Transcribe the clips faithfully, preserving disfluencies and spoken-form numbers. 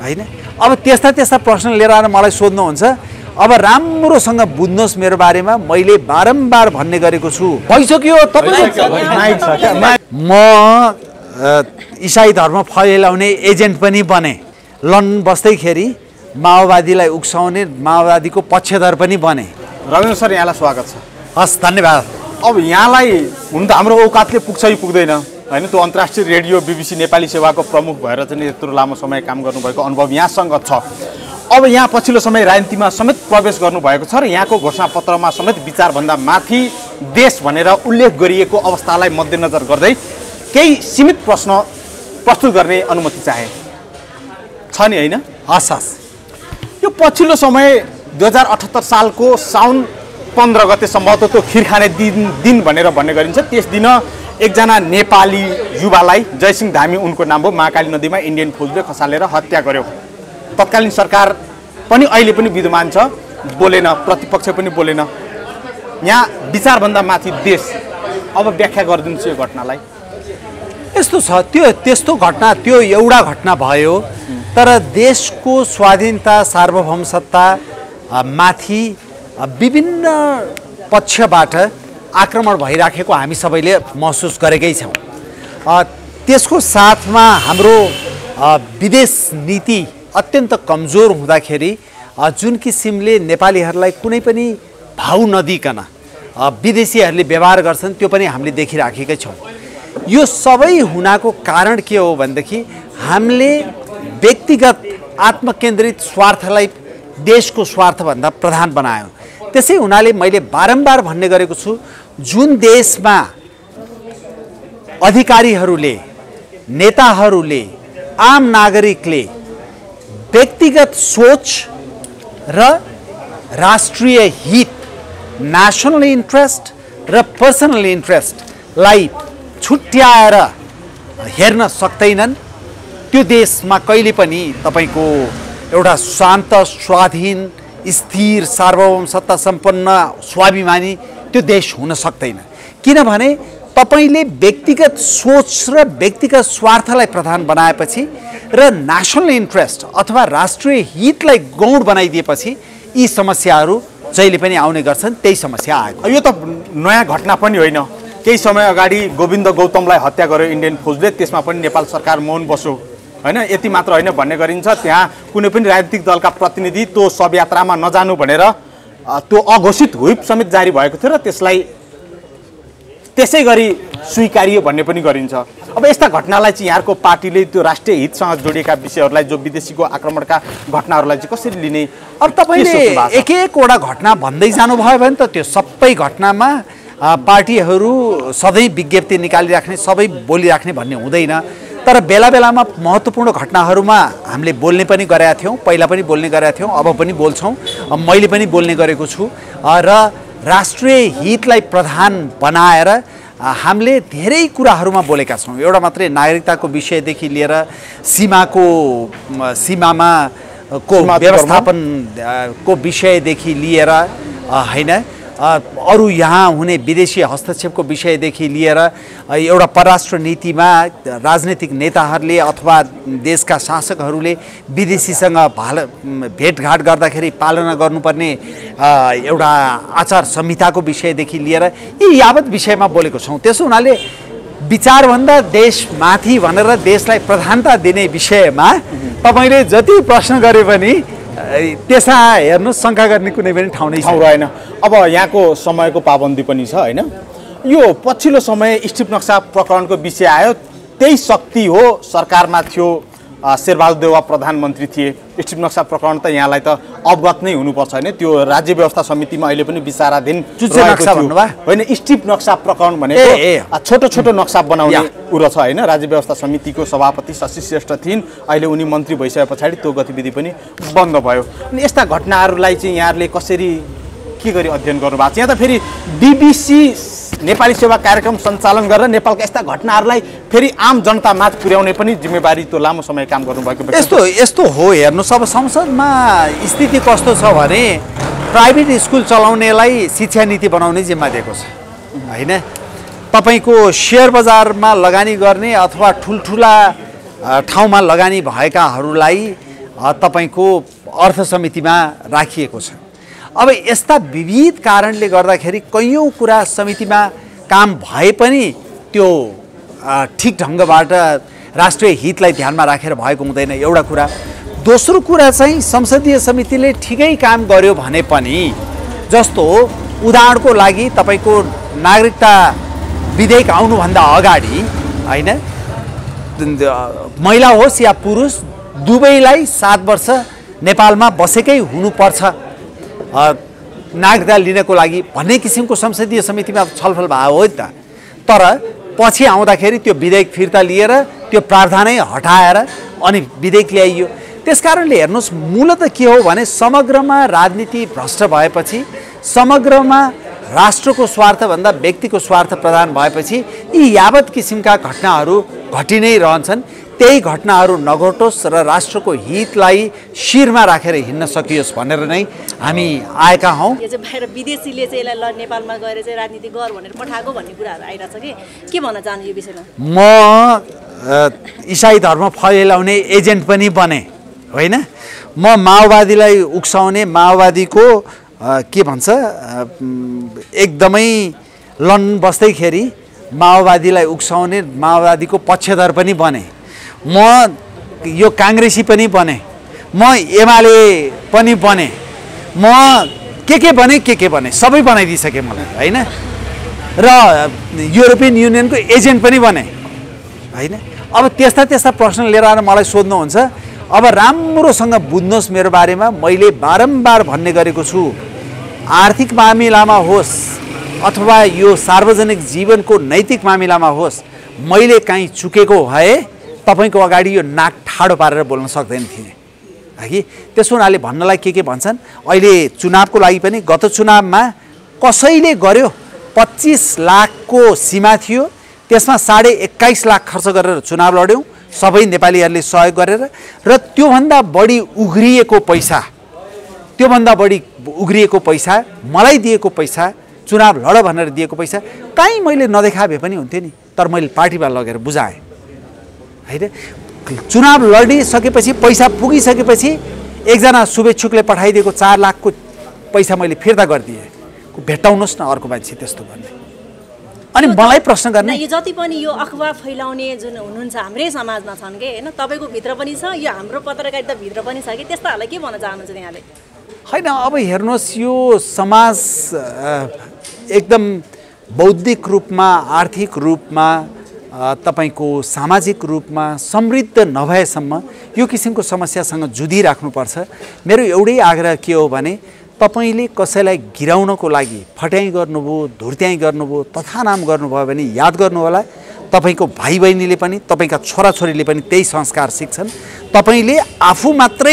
हैन। अब त्यस्ता त्यस्ता प्रश्न लिएर आएर मलाई सोध्नुहुन्छ, अब राम्रोसँग बुझ्नुहोस् मेरो बारेमा, मैले बारम्बार भन्ने गरेको छु। भइसक्यो तपाईँ। म इसाई धर्म फैलाउने एजेन्ट पनि बने, लन्डन बस्दैखेरि माओवादीलाई उक्साउने माओवादीको पक्षधर पनि बने। रविन्द्र सर, यहाँलाई स्वागत छ। हस्, धन्यवाद। अब यहाँलाई हुन त हाम्रो औकातले पुग्छ कि पुग्दैन होइन, त्यो अन्तर्राष्ट्रिय रेडियो बिबिसी नेपाली सेवाको प्रमुख भएर चाहिँ यत्रो लामो समय काम गर्नुभएको अनुभव यहाँसँग छ। अब यहाँ पछिल्लो समय राजनीतिमा समेत प्रवेश गर्नुभएको छ र यहाँको घोषणापत्रमा समेत विचारभन्दा माथि देश भनेर उल्लेख गरिएको अवस्थालाई मध्यनजर गर्दै केही सीमित प्रश्न प्रस्तुत गर्ने अनुमति चाहे छ नि होइन? हस् हस्। यो पछिल्लो समय दुई हजार अठहत्तर सालको साउन पन्ध्र गते सम्भवतः त्यो खिर खाने दिन दिन भनेर भन्ने गरिन्छ। त्यस दिन एकजना नेपाली युवालाई जयसिंह धामी उनको नाम हो, महाकाली नदीमा इन्डियन फौजले खसालेर हत्या गर्यो। तत्कालीन सरकार पनि अहिले पनि विद्यमान छ, बोलेन, प्रतिपक्ष पनि बोलेन। यहाँ विचारभन्दा माथि देश, अब व्याख्या गरिदिनुहोस् यो घटनालाई। यस्तो छ, त्यो त्यस्तो घटना त्यो एउटा घटना भयो, तर देशको स्वाधीनता सार्वभौमसत्ता माथि विभिन्न पक्षबाट आक्रमण भइराखेको हामी सबैले महसुस गरेकै छौँ। त्यसको साथमा हाम्रो विदेश नीति अत्यन्त कमजोर हुँदाखेरि जुन किसिमले नेपालीहरूलाई कुनै पनि भाउ नदिकन विदेशीहरूले व्यवहार गर्छन् त्यो पनि हामीले देखिराखेकै छौँ। यो सबै हुनाको कारण के हो भनेदेखि हामीले व्यक्तिगत आत्मकेन्द्रित स्वार्थलाई देशको स्वार्थभन्दा प्रधान बनायौँ। त्यसै हुनाले मैले बारम्बार भन्ने गरेको छु, जुन देशमा अधिकारीहरूले, नेताहरूले, आम नागरिकले व्यक्तिगत सोच र राष्ट्रिय हित, नेशनल इन्ट्रेस्ट र पर्सनल इन्ट्रेस्टलाई छुट्याएर हेर्न सक्दैनन्, त्यो देशमा कहिले पनि तपाईँको एउटा शान्त, स्वाधीन, स्थिर, सार्वभौम सत्ता सम्पन्न, स्वाभिमानी त्यो देश हुन सक्दैन। किनभने तपाईँले व्यक्तिगत सोच र व्यक्तिगत स्वार्थलाई प्रधान बनाएपछि र नेसनल इन्ट्रेस्ट अथवा राष्ट्रिय हितलाई गौण बनाइदिएपछि यी समस्याहरू जहिले पनि आउने गर्छन्। त्यही समस्या आयो। यो त नयाँ घटना पनि होइन। केही समय अगाडि गोविन्द गौतमलाई हत्या गर्यो इन्डियन फौजले, त्यसमा पनि नेपाल सरकार मौन बस्यो होइन। यति मात्र होइन भन्ने गरिन्छ, त्यहाँ कुनै पनि राजनीतिक दलका प्रतिनिधि त्यो शवयात्रामा नजानु भनेर त्यो अघोषित व्हिप समेत जारी भएको थियो र त्यसलाई त्यसै गरी स्वीकारियो भन्ने पनि गरिन्छ। अब यस्ता घटनालाई चाहिँ यहाँको पार्टीले त्यो राष्ट्रिय हितसँग जोडिएका विषयहरूलाई, जो विदेशीको आक्रमणका घटनाहरूलाई चाहिँ कसरी लिने? अब तपाईँले एक एकवटा घटना भन्दै जानुभयो भने त त्यो सबै घटनामा पार्टीहरू सधैँ विज्ञप्ति निकालिराख्ने, सबै बोलिराख्ने भन्ने हुँदैन। तर बेला बेलामा महत्त्वपूर्ण घटनाहरूमा हामीले बोल्ने पनि गरेका थियौँ, पहिला पनि बोल्ने गरेका थियौँ, अब पनि बोल्छौँ, मैले पनि बोल्ने गरेको छु। र राष्ट्रिय हितलाई प्रधान बनाएर हामीले धेरै कुराहरूमा बोलेका छौँ। एउटा मात्रै नागरिकताको विषयदेखि लिएर सीमाको सीमामा को व्यवस्थापनको विषयदेखि लिएर होइन, अरू यहाँ हुने विदेशी हस्तक्षेपको विषयदेखि लिएर एउटा परराष्ट्र नीतिमा राजनीतिक नेताहरूले अथवा देशका शासकहरूले विदेशीसँग भाल भेटघाट गर्दाखेरि पालना गर्नुपर्ने एउटा आचार संहिताको विषयदेखि लिएर यी यावत विषयमा बोलेको छौँ। त्यसो हुनाले विचारभन्दा देशमाथि भनेर देशलाई प्रधानता दिने विषयमा तपाईँले जति प्रश्न गरे पनि त्यसमा हेर्नु शङ्का गर्ने कुनै पनि ठाउँ नै रहेन। अब यहाँको समयको पाबन्दी पनि छ होइन। यो पछिल्लो समय स्टिप नक्सा प्रकरणको विषय आयो, त्यही शक्ति हो सरकारमा थियो, शेरबहादुर देउवा प्रधानमन्त्री थिए। स्टिप नक्सा प्रकरण त यहाँलाई त अवगत नै हुनुपर्छ होइन। त्यो राज्य व्यवस्था समितिमा अहिले पनि विचाराधीन होइन। स्टिप नक्सा प्रकरण भनेको छोटो छोटो नक्सा बनाउने कुरो छ होइन। राज्य व्यवस्था समितिको सभापति शशि श्रेष्ठ थिइन्, अहिले उनी मन्त्री भइसके पछाडि त्यो गतिविधि पनि बन्द भयो। अनि यस्ता घटनाहरूलाई चाहिँ यहाँहरूले कसरी के गरी अध्ययन गर्नुभएको छ? यहाँ त फेरि बिबिसी नेपाली सेवा कार्यक्रम सञ्चालन गरेर नेपालका यस्ता घटनाहरूलाई फेरि आम जनतामाझ पुर्याउने पनि जिम्मेवारी त्यो लामो समय काम गर्नुभएको। यस्तो यस्तो हो, हेर्नुहोस् अब संसदमा स्थिति कस्तो छ भने प्राइभेट स्कुल चलाउनेलाई शिक्षा नीति बनाउने जिम्मा दिएको छ होइन। तपाईँको सेयर बजारमा लगानी गर्ने अथवा ठुल्ठुला ठाउँमा लगानी भएकाहरूलाई तपाईँको अर्थ समितिमा राखिएको छ। अब यस्ता विविध कारणले गर्दाखेरि कैयौँ कुरा समितिमा काम भए पनि त्यो ठिक ढङ्गबाट राष्ट्रिय हितलाई ध्यानमा राखेर भएको हुँदैन, एउटा कुरा। दोस्रो कुरा चाहिँ संसदीय समितिले ठिकै काम गर्यो भने पनि, जस्तो उदाहरणको लागि तपाईँको नागरिकता विधेयक आउनुभन्दा अगाडि होइन, महिला होस् या पुरुष दुवैलाई सात वर्ष नेपालमा बसेकै हुनुपर्छ नागरिकता लिनको लागि भन्ने किसिमको संसदीय समितिमा छलफल भयो हो त। तर पछि आउँदाखेरि त्यो विधेयक फिर्ता लिएर त्यो प्रावधानै हटाएर अनि विधेयक ल्याइयो। त्यसकारणले हेर्नुहोस्, मूलतः के हो भने समग्रमा राजनीति भ्रष्ट भएपछि, समग्रमा राष्ट्रको स्वार्थभन्दा व्यक्तिको स्वार्थ प्रधान भएपछि यी यावत किसिमका घटनाहरू घटि नै रहन्छन्। त्यही घटनाहरू नघटोस् र राष्ट्रको हितलाई शिरमा राखेर हिँड्न सकियोस् भनेर नै हामी आएका हौँ। यो चाहिँ बाहिर विदेशीले चाहिँ यसलाई नेपालमा गएर चाहिँ राजनीति गर भनेर पठाएको भन्ने कुराहरू आइरहेछ कि के भन्न चाहन्छु यो विषयमा? म इसाई धर्म फैलाउने एजेन्ट पनि बने होइन। म माओवादीलाई उक्साउने, माओवादीको के भन्छ एकदमै लन्डन बस्दैखेरि माओवादीलाई उक्साउने, माओवादीको पक्षधर पनि बने। म यो काङ्ग्रेसी पनि बने, म एमाले पनि बने, म के के बने के के बने सबै बनाइदिइसकेँ मलाई होइन। र युरोपियन युनियनको एजेन्ट पनि बने होइन। अब त्यस्ता त्यस्ता प्रश्न लिएर आएर मलाई सोध्नुहुन्छ। अब राम्रोसँग बुझ्नुहोस् मेरो बारेमा, मैले बारम्बार भन्ने गरेको छु, आर्थिक मामिलामा होस् अथवा यो सार्वजनिक जीवनको नैतिक मामिलामा होस्, मैले काहीँ चुकेको भए तपाईँको अगाडि यो नाक ठाडो पारेर बोल्न सक्दैन थिएँ कि। त्यसो हुनाले भन्नलाई के के भन्छन्, अहिले चुनावको लागि पनि गत चुनावमा कसैले गर्यो पच्चिस लाखको सीमा थियो, त्यसमा साढे एक्काइस लाख खर्च गरेर चुनाव लड्यौँ सबै नेपालीहरूले सहयोग गरेर। र त्योभन्दा बढी उघ्रिएको पैसा, त्योभन्दा बढी उघ्रिएको पैसा, मलाई दिएको पैसा, चुनाव लड भनेर दिएको पैसा कहीँ मैले नदेखा भए पनि हुन्थ्यो नि, तर मैले पार्टीमा लगेर बुझाएँ होइन। चुनाव लडिसकेपछि, पैसा पुगिसकेपछि एकजना शुभेच्छुकले पठाइदिएको चार लाखको पैसा मैले फिर्ता गरिदिएँ। भेट्टाउनुहोस् न अर्को मान्छे त्यस्तो भन्ने, अनि मलाई प्रश्न गर्ने। यो जति पनि यो अखबार फैलाउने जुन हुनुहुन्छ हाम्रै समाजमा छन् कि होइन, तपाईँको भित्र पनि छ, यो हाम्रो पत्रकारिता भित्र पनि छ कि, त्यस्ताहरूलाई के भन्न चाहनुहुन्छ यहाँले? होइन, अब हेर्नुहोस्, यो समाज एकदम बौद्धिक रूपमा, आर्थिक रूपमा, तपाईको सामाजिक रूपमा समृद्ध नभएसम्म यो किसिमको समस्यासँग जुधिराख्नुपर्छ। मेरो एउटै आग्रह के हो भने, तपाईँले कसैलाई गिराउनको लागि फट्याइ गर्नुभयो, धुर्त्याइ गर्नुभयो, तथा नाम गर्नुभयो भने याद गर्नु होला, तपाईँको भाइ बहिनीले पनि, तपाईँका छोराछोरीले पनि त्यही संस्कार सिक्छन्। तपाईँले आफू मात्रै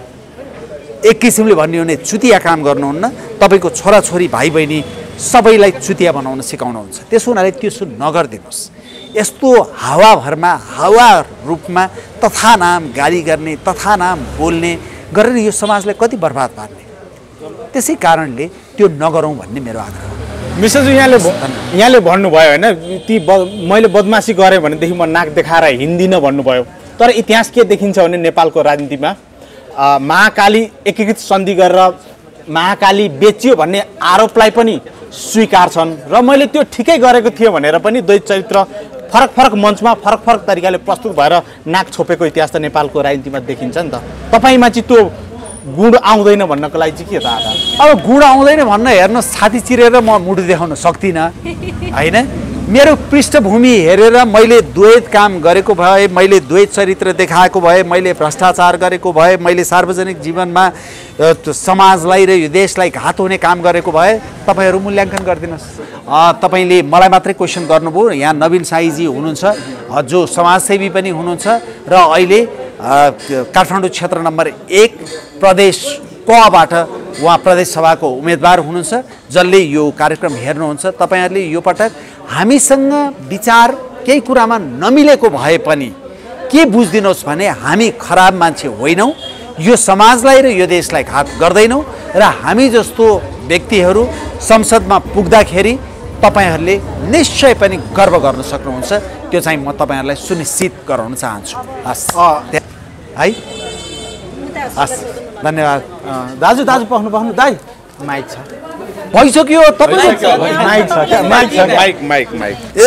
एक किसिमले भन्ने हो भने चुतिया काम गर्नुहुन्न, तपाईँको छोराछोरी भाइ बहिनी सबैलाई चुतिया बनाउन सिकाउनुहुन्छ। त्यसो हुनाले त्यसो नगरिदिनुहोस्। यस्तो हावाभरमा, हावा रूपमा तथा नाम गाली गर्ने, तथा नाम बोल्ने गरेर यो समाजलाई कति बर्बाद पार्ने, त्यसै कारणले त्यो नगरौँ भन्ने मेरो आग्रह हो। मिश्रजी, यहाँले यहाँले भन्नुभयो होइन, ती ब मैले बदमासी गरेँ भनेदेखि म नाक देखाएर हिँड्दिनँ भन्नुभयो। तर इतिहास के देखिन्छ भने नेपालको राजनीतिमा महाकाली एकीकृत सन्धि गरेर महाकाली बेचियो भन्ने आरोपलाई पनि स्वीकार्छन् र मैले त्यो ठिकै गरेको थिएँ भनेर पनि द्वैत चरित्र फरक फरक मञ्चमा फरक फरक तरिकाले प्रस्तुत भएर नाक छोपेको इतिहास त नेपालको राजनीतिमा देखिन्छ नि त। तपाईँमा चाहिँ त्यो गुण आउँदैन भन्नको लागि चाहिँ के त आधार? अब गुण आउँदैन भन्न, हेर्नुहोस्, छाती चिरेर म मुटु देखाउन सक्दिनँ होइन। मेरो पृष्ठभूमि हेरेर मैले द्वैत काम गरेको भए, मैले द्वैत चरित्र देखाएको भए, मैले भ्रष्टाचार गरेको भए, मैले सार्वजनिक जीवनमा समाजलाई र यो देशलाई घात हुने काम गरेको भए तपाईँहरू मूल्याङ्कन गरिदिनुहोस्। तपाईँले मलाई मात्रै क्वेसन गर्नुभयो। यहाँ नवीन साईजी हुनुहुन्छ जो समाजसेवी पनि हुनुहुन्छ र अहिले काठमाडौँ क्षेत्र नम्बर एक प्रदेश कबाट उहाँ प्रदेश सभाको उम्मेदवार हुनुहुन्छ, जसले यो कार्यक्रम हेर्नुहुन्छ। तपाईँहरूले यो पटक हामीसँग विचार केही कुरामा नमिलेको भए पनि के बुझिदिनुहोस् भने हामी खराब मान्छे होइनौँ, यो समाजलाई र यो देशलाई घात गर्दैनौँ र हामी जस्तो व्यक्तिहरू संसदमा पुग्दाखेरि तपाईँहरूले निश्चय पनि गर्व गर्न सक्नुहुन्छ। त्यो चाहिँ म तपाईँहरूलाई सुनिश्चित गराउन चाहन्छु। हस् है। हस् धन्यवाद। दाजु दाजु पख्नु पख्नु दाइ माइक छ भइसक्यो तपाईँ माइक छ क्या माइक छ माइक माइक माइक ए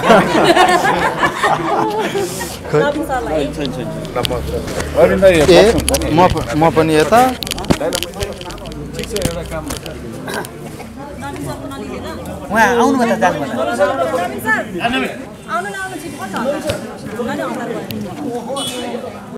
ए म म पनि यता उहाँ आउनु त जानु आउनु न आउनु छिटो